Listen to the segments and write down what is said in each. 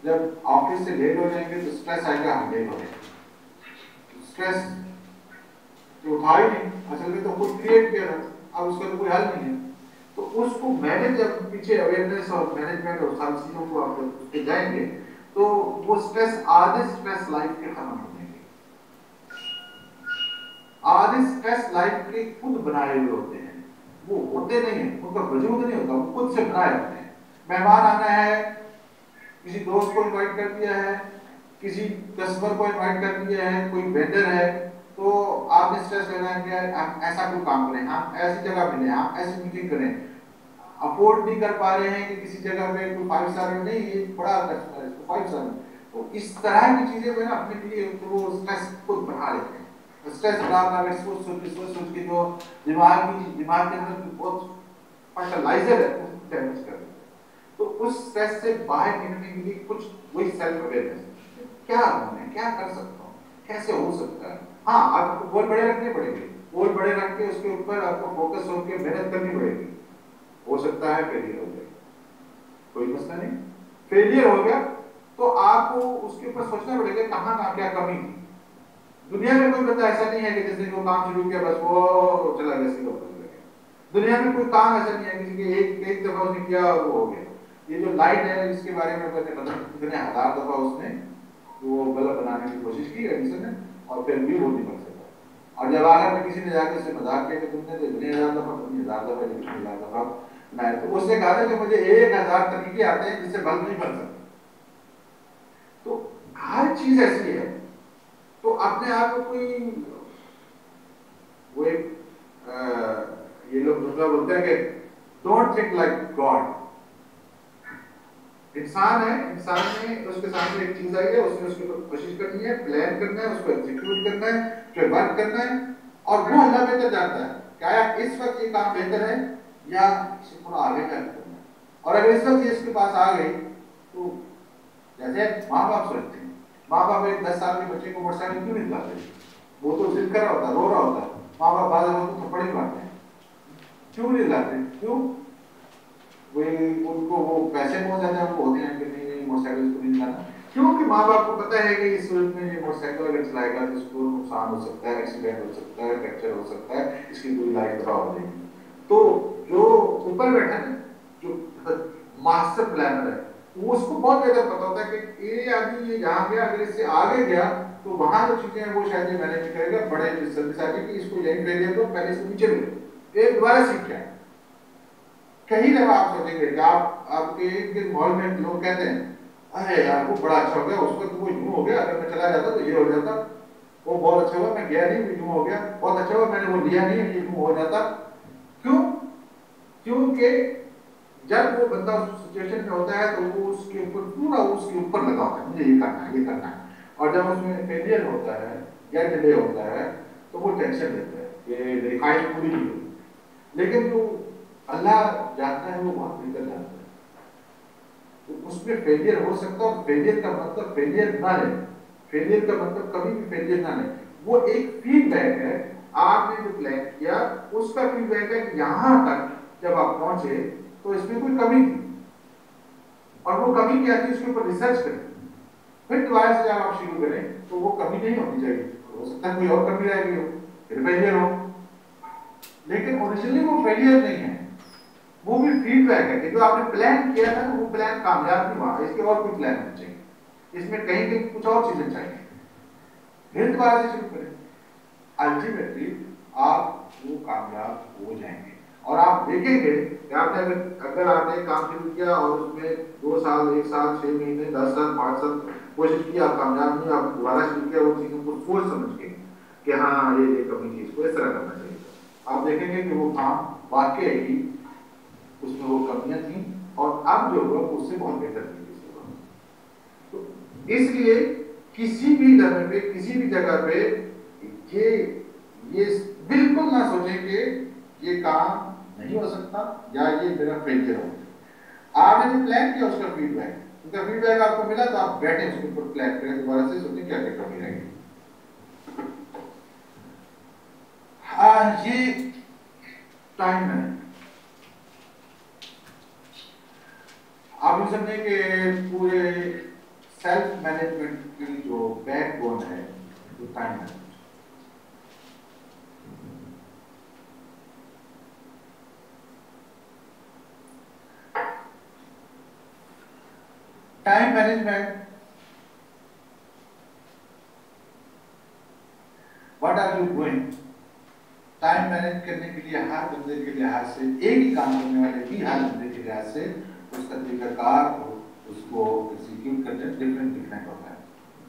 जब ऑफिस से लेट हो जाएंगे तो स्ट्रेस आएगा, हम लेट हो जाएंगे। स्ट्रेस तो था ही नहीं, असल में तो खुद क्रिएट किया था, अब उसका तो कोई हल नहीं है। तो उसको मैनेज, जब पीछे अवेयरनेस और मैनेजमेंट और सारी चीजों को आप उस पे जाएंगे तो वो स्ट्रेस, आधे स्ट्रेस लाइफ के खत्म हो जाएंगे। आधे स्ट्रेस लाइफ के खुद बनाए हुए होते हैं, वो होते नहीं है, उनका वजूद नहीं होता, वो खुद से बनाए होते हैं। मेहमान आना है, किसी दोस्त को इनवाइट कर दिया है, किसी कस्टमर को इनवाइट कर दिया है, कोई वेंडर है, तो आपने स्ट्रेस लेना है कि हम ऐसा कोई काम करें, हम ऐसी जगह मिले, हम ऐसी मीटिंग करें। अफोर्ड नहीं कर पा रहे हैं कि किसी जगह पे कोई 5 स्टार में नहीं, ये बड़ा कस्टमर है, इसको 5 स्टार में। तो इस तरह की चीजें में ना अपने लिए तो वो स्ट्रेस खुद बढ़ा लेते हैं। स्ट्रेस बढ़ाना, सोच के जो दिमाग के अंदर बहुत फर्टिलाइजर है उसको डैमेज कर देते हैं। तो उस स्ट्रेस से बाहर निकलने के लिए कुछ वही सेल्फ अवेयरनेस, क्या मैं क्या कर सकता हूँ, कैसे हो सकता है। हाँ, आपको गोल बड़े रखने पड़ेंगे, गोल बड़े रख के उसके ऊपर आपको फोकस होकर मेहनत करनी पड़ेगी। हो सकता है फेलियर हो जाए, कोई मसला नहीं, फेलियर हो गया तो आपको उसके ऊपर सोचना पड़ेगा कहाँ ना क्या कमी थी। दुनिया में कोई बंदा ऐसा नहीं है कि जिसने वो काम शुरू किया बस वो चला गया सीधा ऊपर चला गया। दुनिया में कोई काम ऐसा नहीं है किसी के एक दफा उसने किया और वो हो गया। ये जो लाइट है इसके बारे में मैंने मतलब कितने हजार दफा उसने वो बल्ब बनाने की कोशिश की एडिसन ने, और फिर भी वो नहीं बन सका। और जब आखिर में किसी ने जाकर उससे मजाक किया कि तुमने तो इतने हजार दफा, तुमने हजार दफा, इतने हजार दफा बनाया, तो उसने कहा था कि मुझे 1000 तरीके आते हैं जिससे बल्ब नहीं बन सकता। तो हर चीज ऐसी है। तो अपने आप को कोई वो एक ये लोग दूसरा बोलते हैं कि डोंट थिंक लाइक गॉड। इंसान है, इंसान ने उसके सामने एक चीज आई है, उसने उसके ऊपर कोशिश करनी है, प्लान करना है, उसको एग्जीक्यूट करना है, फिर वर्क करना है, और वो अल्लाह बेहतर जानता है क्या इस वक्त ये काम बेहतर है या इसे थोड़ा आगे जाकर करना है। और अगर इस वक्त ये इसके पास आ गई तो जैसे माँ बाप सोचते हैं, माँ बाप एक 10 साल के बच्चे को मोटरसाइकिल क्यों नहीं दिलाते, वो तो जिद कर रहा होता, रो रहा होता, माँ बाप बाद में तो थप्पड़ ही मारते हैं, क्यों नहीं दिलाते, क्यों? उनको वो पैसे बहुत ज्यादा उनको होते हैं कि नहीं मोटरसाइकिल को नहीं दिलाना, क्योंकि माँ बाप को पता है कि इस सूरत में ये मोटरसाइकिल अगर चलाएगा तो इसको नुकसान हो सकता है, एक्सीडेंट हो सकता है, फ्रैक्चर हो सकता है, इसकी पूरी लाइफ खराब हो जाएगी। तो जो ऊपर बैठा है, जो मास्टर प्लानर है, वो उसको बहुत बेहतर पता होता है कि ये आदमी ये यहाँ गया, अगर इससे आगे गया तो वहां जो चीजें हैं वो शायद ये मैनेज करेगा, बड़े सर्विस आगे कि इसको यहीं फेलियर दो, पहले इसको नीचे मिले, एक दोबारा सीख जाए। कहीं दफा आप सोचेंगे कि आपके इर्द माहौल में लोग कहते हैं अरे यार वो बड़ा अच्छा हो गया, उसका तो वो यूं हो गया, अगर मैं चला जाता तो ये हो जाता, वो बहुत अच्छा हुआ मैं गया नहीं, यूं हो गया, बहुत अच्छा हुआ मैंने वो लिया नहीं, ये यूं हो जाता। क्यों? क्योंकि जब वो बंदा उस सिचुएशन में होता है तो वो उसके ऊपर पूरा उसके ऊपर लगा होता है, मुझे ये करना है, ये करना है। और जब उसमें फेलियर होता है या डिले होता है तो वो टेंशन लेता है कि मेरी ख्वाहिश पूरी नहीं हुई। लेकिन जो अल्लाह जानता है वो बहुत बेहतर जानता है, तो उसमें फेलियर हो सकता है। फेलियर का मतलब फेलियर ना ले, फेलियर का मतलब कभी भी फेलियर ना ले, वो एक फीडबैक है। आपने जो प्लान किया उसका फीडबैक है कि यहाँ तक जब आप पहुंचे तो इसमें कोई कमी थी, और वो कमी क्या थी उसके ऊपर रिसर्च करें, फिर दोबारा से जब आप शुरू करें तो वो कमी नहीं होनी चाहिए, हो सकता है कोई और कमी रह गई हो, फिर फेलियर हो। लेकिन ओरिजिनली वो फेलियर नहीं है, वो भी फीडबैक है कि जो आपने प्लान किया था वो प्लान कामयाब नहीं हुआ, इसके और कोई प्लान होना चाहिए, इसमें कहीं कहीं कुछ और चीजें चाहिए, फिर दोबारा से शुरू करें। अल्टीमेटली आप वो कामयाब हो जाएंगे। और आप देखेंगे कि आपने अगर आपने काम शुरू किया और उसमें 2 साल, 1 साल, 6 महीने, 10 साल, 5 साल कोशिश की, आप कामयाब नहीं, आप दोबारा शुरू किया वो चीजों को सोच समझ के कि हाँ ये कमी थी, इसको इस तरह करना चाहिए, आप देखेंगे कि वो काम वाकई ही उसमें वो कमियां थी और अब जो हुआ उससे बहुत बेहतर तरीके से हुआ। तो इसलिए किसी भी जगह पे, किसी भी जगह पे ये बिल्कुल ना सोचें कि ये काम नहीं हो सकता या ये मेरा फेलियर हो। आपने जो प्लान किया उसका फीडबैक, उसका फीडबैक आपको मिला तो आप बैठे उसके ऊपर प्लान करें, दोबारा से सोचें क्या क्या कमी रहेगी। ये टाइम है, आप समझे कि पूरे सेल्फ मैनेजमेंट की जो बैकबोन है वो time management. Time management, what are you doing? Time manage करने के लिए हर बंदे के लिहाज से, एक ही काम करने वाले भी हर बंदे के लिहाज से उसका तरीकाकार उसको एग्जीक्यूट करने डिफरेंट डिफरेंट होता है।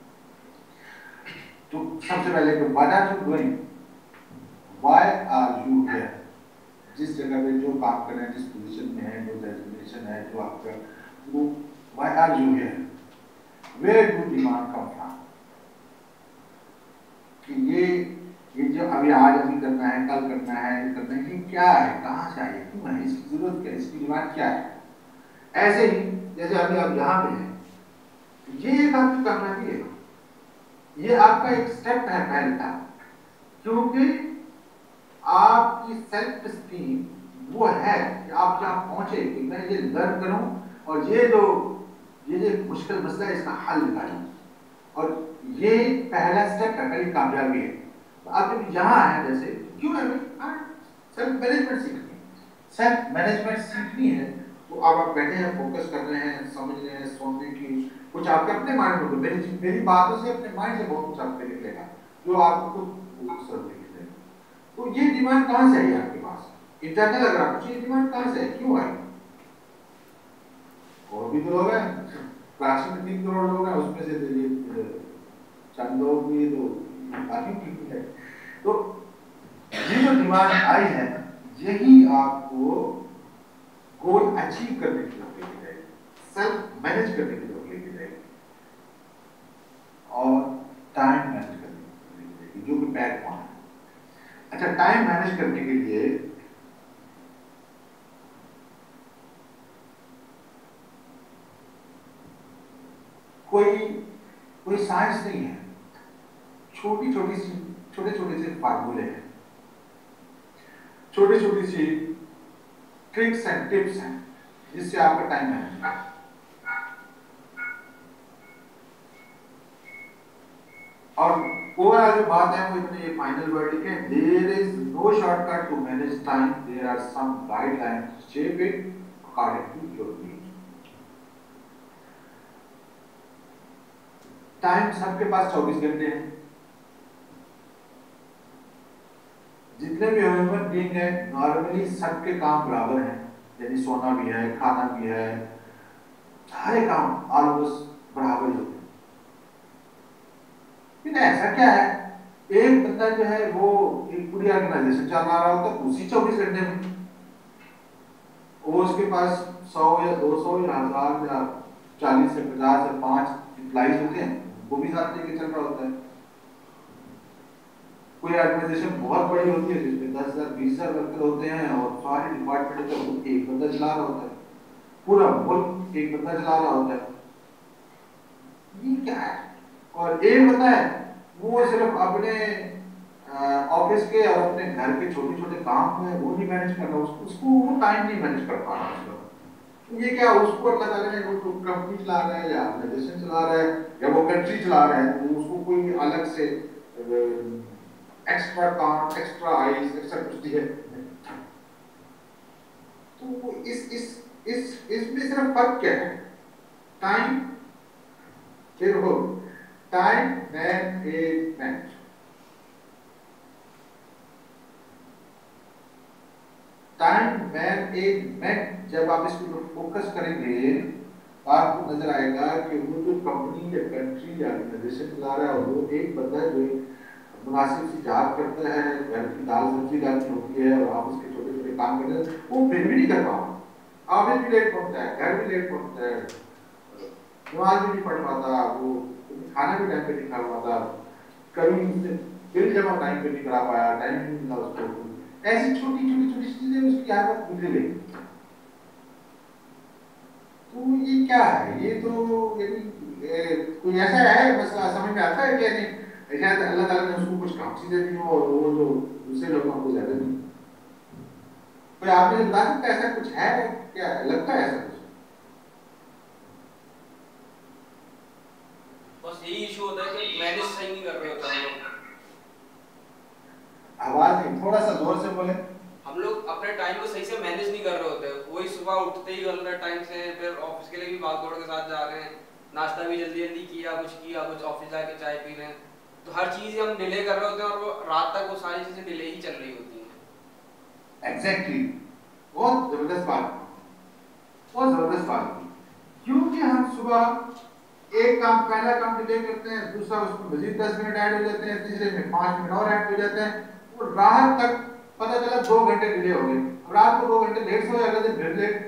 तो सबसे पहले तो what are you doing, why are you here? जिस जगह पे जो काम कर रहे हैं, जिस पोजीशन में है, जो डेजिग्नेशन है, जो आपका, वो why are you here, where do demand come from? कि ये जो अभी आज अभी करना है, कल करना है, करना है, ये क्या है, कहाँ से आए, क्यों है, इसकी जरूरत क्या है, इसकी डिमांड क्या है? ऐसे ही जैसे अभी आप यहाँ पे हैं, ये एक आपकी कामयाबी है, ये आपका एक स्टेप है पहला, क्योंकि आपकी सेल्फ स्टीम वो है कि आप जहाँ पहुंचे कि मैं ये लर्न करूं और ये मुश्किल मसला है इसका हल निकालूं, और ये पहला स्टेप है, पहली कामयाबी है। तो आप जब यहाँ है, जैसे क्यों है सेल्फ मैनेजमेंट सीखनी है, सेल्फ मैनेजमेंट सीखनी है, तो आप बैठे हैं, फोकस कर रहे हैं, समझ रहे हैं, सोचने की कुछ आपके अपने माइंड में, मेरी बातों से अपने माइंड से बहुत कुछ आपके निकलेगा जो आपको खुद। तो ये डिमांड कहाँ से आई आपके पास? इंटरनल अगर आप पूछिए डिमांड कहाँ से है, क्यों आई? और भी तो लोग हैं, क्लास में 3 करोड़ लोग हैं, उसमें से चंद लोग भी तो बाकी ठीक है। तो ये जो डिमांड आई है, यही आपको गोल अचीव करने की तरफ लेके जाएगी, सेल्फ मैनेज करने की तरफ लेके जाएगी, और टाइम मैनेज करने की तरफ लेके जाएगी, जो कि बैकबोन है। अच्छा, टाइम मैनेज करने के लिए कोई साइंस नहीं है, छोटे छोटे से फार्मूले हैं, छोटी छोटी सी ट्रिक्स एंड टिप्स हैं जिससे आपका टाइम मैनेज है। और पूरा जो बात है वो इतने फाइनल वर्डिक है, there is no shortcut to manage time, there are some guidelines to shape it according to your need. Time सबके पास 24 घंटे हैं, जितने भी ह्यूमन बीइंग है नॉर्मली सबके काम बराबर हैं, यानी सोना भी है, खाना भी है, सारे काम ऑलमोस्ट बराबर ही होते हैं। लेकिन ऐसा क्या है, एक बंदा जो है वो एक पूरी ऑर्गेनाइजेशन चला रहा होता है उसी 24 घंटे में, वो उसके पास 100 या 200 या 1000 या 40 से 50 या 5 एम्प्लॉइज होते हैं, वो भी साथ लेके चल रहा होता है। कोई ऑर्गेनाइजेशन बहुत बड़ी होती है जिसमें 10,000 20,000 वर्कर होते हैं और सारे डिपार्टमेंट का एक बंदा चला रहा होता है, पूरा मुल्क एक बंदा चला रहा होता है। ये क्या है? और एक बंदा है वो सिर्फ अपने ऑफिस के और अपने घर के छोटे छोटे काम में वो नहीं मैनेज कर रहा, उसको वो टाइम नहीं मैनेज कर पा रहा उसका। तो ये क्या, उसको अल्लाह ताला ने वो कंपनी चला रहा है या ऑर्गेनाइजेशन चला रहा है या वो कंट्री चला रहा है, तो उसको कोई अलग से एक्स्ट्रा काम, एक्स्ट्रा आइज, एक्स्ट्रा कुछ दिया। तो इसमें सिर्फ फर्क क्या है? टाइम, फिर हो टाइम मैनेजमेंट। टाइम मैनेजमेंट जब आप इसके ऊपर फोकस करेंगे तो आपको नजर आएगा कि वो जो कंपनी या कंट्री या ऑर्गेनाइजेशन चला रहा है वो एक बंदा जो मुनासिब सी जॉब करता है, घर की दाल सब्जी डालनी होती है और आप उसके छोटे छोटे काम करते हैं, वो फिर भी नहीं कर पाओ, ऑफिस भी लेट पहुंचता है, घर भी लेट पहुंचता है, नमाज भी नहीं पढ़ पाता, वो खाना भी टाइम पे नहीं खा पाता, कभी उसने बिल जमा टाइम पे नहीं करा पाया, टाइम नहीं मिला उसको, ऐसी छोटी छोटी चीजें उसकी आदत बिगड़ गई। तो ये क्या है? ये तो कोई ऐसा है बस समझ में आता है कि नहीं, शायद अल्लाह ताला ने उसको कुछ काम चीजें दी हो और वो जो दूसरे लोगों को ज्यादा दी। कोई आपने बता सकता ऐसा कुछ है क्या? लगता है ऐसा कुछ? यही इशू होता है कि मैनेज सही नहीं कर रहे होते हम लोग। आवाज नहीं, थोड़ा सा जोर से बोले। हम लोग अपने टाइम को सही से मैनेज नहीं कर रहे होते, वही सुबह उठते ही गलत टाइम से, फिर ऑफिस के लिए भी भाग दौड़ के साथ जा रहे हैं, नाश्ता भी जल्दी जल्दी किया, कुछ ऑफिस जाके चाय पी रहे हैं, तो हर चीज़ हम डिले कर रहे होते हैं और वो रात तक वो सारी चीज़ें डिले ही चल रही होती हैं। एग्जैक्टली, बहुत जबरदस्त बात, बहुत जबरदस्त बात। क्योंकि हम सुबह एक काम, पहला काम डिले करते हैं, दूसरा उसमें मजीद 10 मिनट ऐड हो जाते हैं, तीसरे में 5 मिनट और ऐड हो जाते हैं, और रात तक पता चला 2 घंटे डिले हो गए। रात को 2 घंटे लेट से, अगले दिन फिर लेट,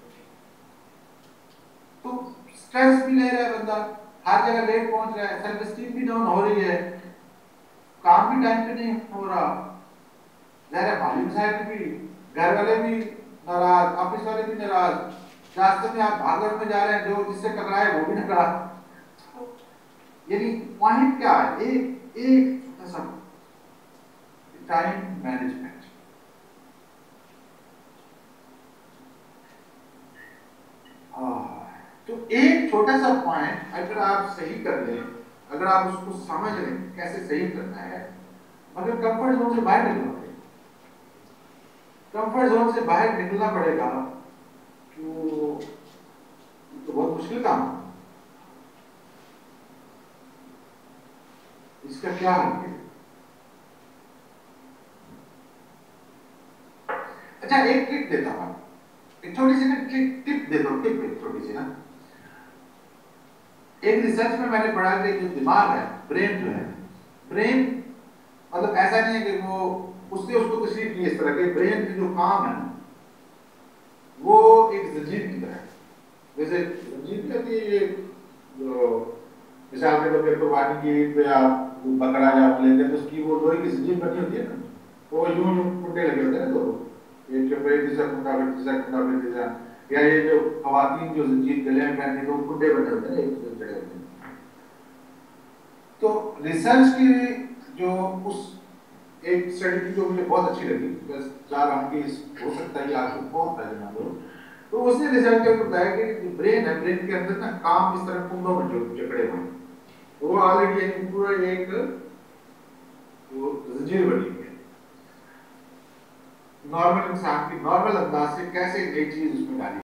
तो स्ट्रेस भी ले रहा है बंदा, हर जगह लेट पहुंच रहा है, सेल्फ स्टीम भी डाउन हो रही है, काम भी टाइम पे नहीं हो रहा, जरा मालिक साहब भी, घर वाले भी नाराज, ऑफिस वाले भी नाराज, रास्ते में आप भागदौड़ में जा रहे हैं, जो जिससे टकराए वो भी नाराज। यानी पॉइंट क्या है, एक एक ऐसा टाइम मैनेजमेंट। तो एक छोटा सा पॉइंट अगर आप सही कर लें, अगर आप उसको समझ लें कैसे सही करना है, मगर कंफर्ट जोन से बाहर निकलना पड़ेगा, कंफर्ट जोन से बाहर निकलना पड़ेगा, तो बहुत मुश्किल काम है। इसका क्या हल है? अच्छा, एक ट्रिक देता हूं, एक छोटी सी ना टिप देता हूं, टिप एक छोटी सी ना। एक रिसर्च में मैंने पढ़ा कि जो दिमाग है, ब्रेन जो है, ब्रेन मतलब ऐसा नहीं है कि वो उसने उसको तशरीफ की इस तरह के, ब्रेन की जो काम है वो एक जंजीर की तरह है। जैसे जंजीर क्या होती है, ये जो मिसाल के तौर पर कुर्बानी की ईद पे आप बकरा या लेते हैं तो उसकी वो लोहे की जंजीर बनी होती है ना, वो यूं यूं कुंडे लगे होते हैं ना, तो एक के ऊपर तीसरा कुंडा, फिर तीसरा कुंडा, फिर तीसरा, या ये जो खवातीन जो जंजीर गले में पहनती है तो कुंडे बने होते हैं, एक दूसरे जड़े होते हैं। तो रिसर्च की जो उस एक स्टडी थी जो मुझे बहुत अच्छी लगी, बस चार रहा कि हो सकता है आपको बहुत फायदेमंद हो, तो उसने रिसर्च करके बताया कि ब्रेन है, ब्रेन के अंदर ना काम इस तरह कुंडों में जो जकड़े हुए, वो ऑलरेडी पूरा एक वो जंजीर बनी हुई है। नॉर्मल इंसान की नॉर्मल अंदाज से कैसे एक चीज उसमें डाली